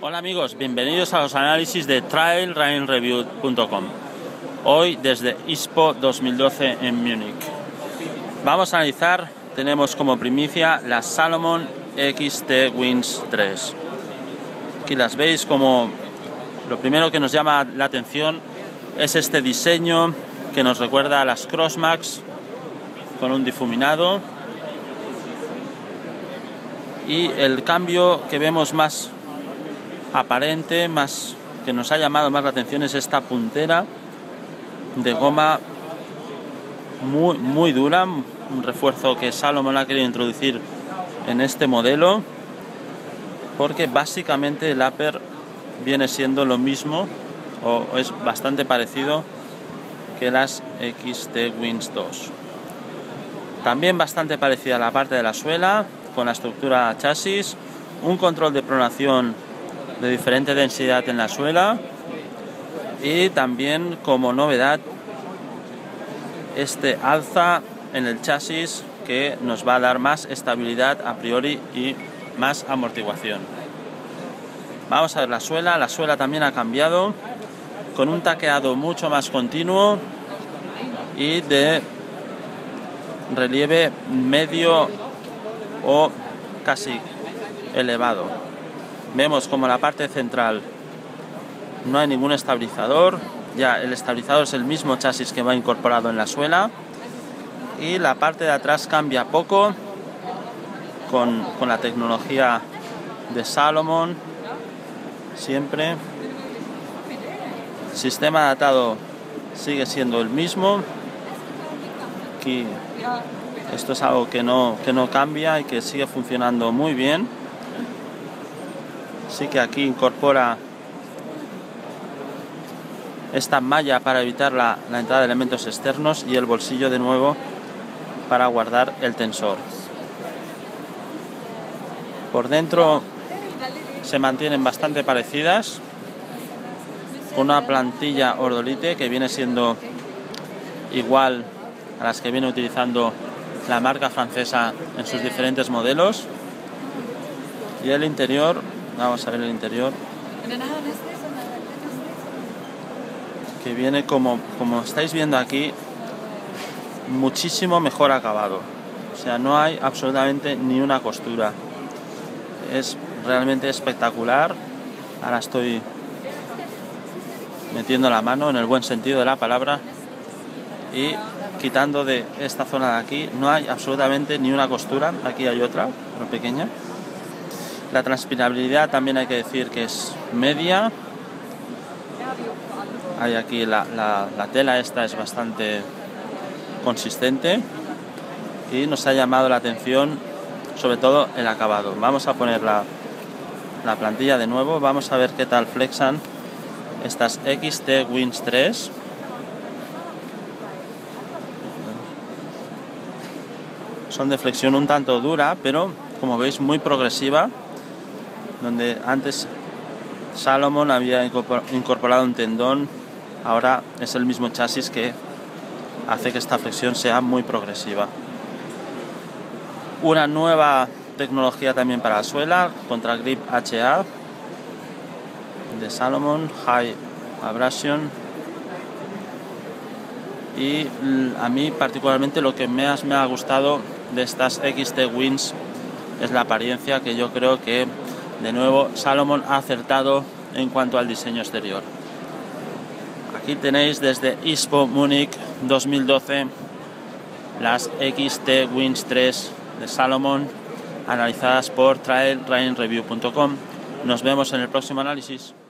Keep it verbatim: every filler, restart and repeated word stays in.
Hola amigos, bienvenidos a los análisis de Trail Running Review punto com. Hoy desde ISPO dos mil doce en Múnich. Vamos a analizar, tenemos como primicia las Salomon X T Wings tres. Aquí las veis, como lo primero que nos llama la atención es este diseño que nos recuerda a las Crossmax con un difuminado, y el cambio que vemos más aparente, más que nos ha llamado más la atención, es esta puntera de goma muy, muy dura, un refuerzo que Salomon ha querido introducir en este modelo, porque básicamente el upper viene siendo lo mismo o es bastante parecido que las X T Wings dos. También bastante parecida a la parte de la suela, con la estructura chasis, un control de pronación de diferente densidad en la suela, y también como novedad este alza en el chasis que nos va a dar más estabilidad a priori y más amortiguación. Vamos a ver la suela. La suela también ha cambiado, con un taqueado mucho más continuo y de relieve medio o casi elevado. Vemos como la parte central no hay ningún estabilizador, ya el estabilizador es el mismo chasis que va incorporado en la suela, y la parte de atrás cambia poco con, con la tecnología de Salomon siempre. El sistema de atado sigue siendo el mismo. Aquí esto es algo que no, que no cambia y que sigue funcionando muy bien. Sí que aquí incorpora esta malla para evitar la, la entrada de elementos externos, y el bolsillo de nuevo para guardar el tensor. Por dentro se mantienen bastante parecidas, con una plantilla Ordolite que viene siendo igual a las que viene utilizando la marca francesa en sus diferentes modelos. Y el interior, vamos a ver el interior, que viene como, como estáis viendo aquí, muchísimo mejor acabado. O sea, no hay absolutamente ni una costura. Es realmente espectacular. Ahora estoy metiendo la mano en el buen sentido de la palabra y quitando de esta zona de aquí, no hay absolutamente ni una costura. Aquí hay otra, pero pequeña. La transpirabilidad también hay que decir que es media. Hay aquí la, la, la tela esta es bastante consistente, y nos ha llamado la atención sobre todo el acabado. Vamos a poner la, la plantilla de nuevo, vamos a ver qué tal flexan estas X T Wings tres. Son de flexión un tanto dura, pero como veis muy progresiva, donde antes Salomon había incorporado un tendón, ahora es el mismo chasis que hace que esta flexión sea muy progresiva. Una nueva tecnología también para la suela, contra grip H A de Salomon, High Abrasion. Y a mí particularmente lo que más me ha gustado de estas X T Wings es la apariencia, que yo creo que de nuevo Salomon ha acertado en cuanto al diseño exterior. Aquí tenéis desde ISPO Múnich dos mil doce las X T Wings tres de Salomon, analizadas por Trail Running Review punto com. Nos vemos en el próximo análisis.